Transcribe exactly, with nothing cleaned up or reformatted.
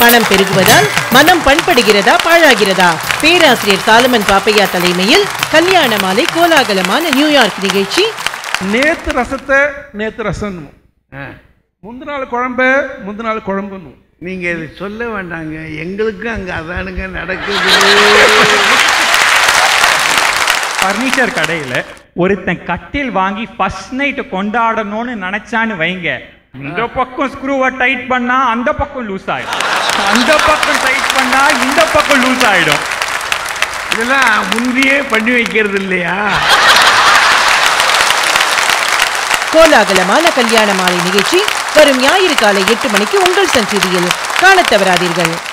பணம் பெருகுவதால் மனம் பண்படுகிறதா பாழாகிறதா? பேராசிரியர் சாலமன் பாப்பையா தலைமையில் கல்யாணமாலை கோலாகலமான நியூயார்க் நிகழ்ச்சி. நேத்து ரசத்தை நேத்து ரசம், முந்தின நாள் குழம்பு முந்தின நாள் குழம்புன்னு நீங்க இது சொல்ல வேண்டாங்க, எங்களுக்கு அங்க அதானுங்க நடக்குது. பர்னிச்சர் கடையில் ஒருத்தன் கட்டில் வாங்கி ஃபர்ஸ்ட் நைட்டு கொண்டாடணும்னு நினைச்சான்னு வைங்க, இந்த பக்கம் ஸ்க்ரூவை டைட் பண்ணா அந்த பக்கம் லூஸ் ஆயிடும், அந்த பக்கம் டைட் பண்ணா இந்த பக்கம் லூஸ் ஆயிடும். இதெல்லாம் முந்தையே பண்ணி வைக்கிறது இல்லையா? கோலாகலமான கல்யாண மாலை நிகழ்ச்சி வரும் ஞாயிறு காலை எட்டு மணிக்கு உங்கள் சன் டிவியில் காணத் தவறாதீர்கள்.